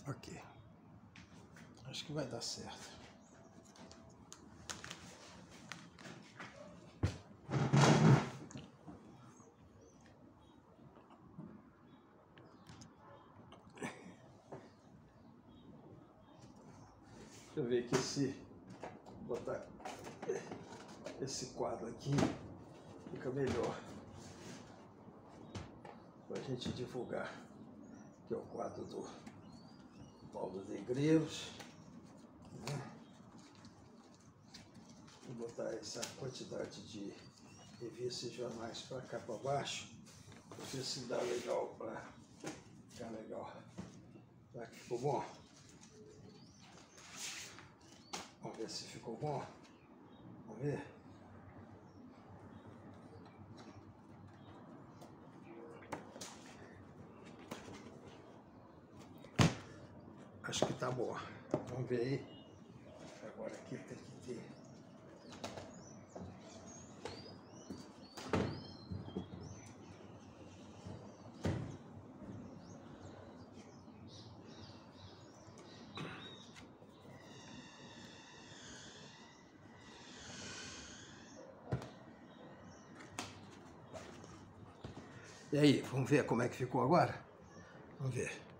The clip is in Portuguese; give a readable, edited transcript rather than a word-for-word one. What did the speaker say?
Ok. Acho que vai dar certo. Deixa eu ver aqui se botar esse quadro aqui fica melhor para a gente divulgar, que é o quadro do Paulo Negreiros, né? Vou botar essa quantidade de revistas e jornais para cá para baixo, para ver se dá legal, para ficar legal. Será que ficou bom? Vamos ver se ficou bom. Vamos ver. Acho que tá bom. Vamos ver aí. Agora aqui tem que ter. E aí, vamos ver como é que ficou agora? Vamos ver.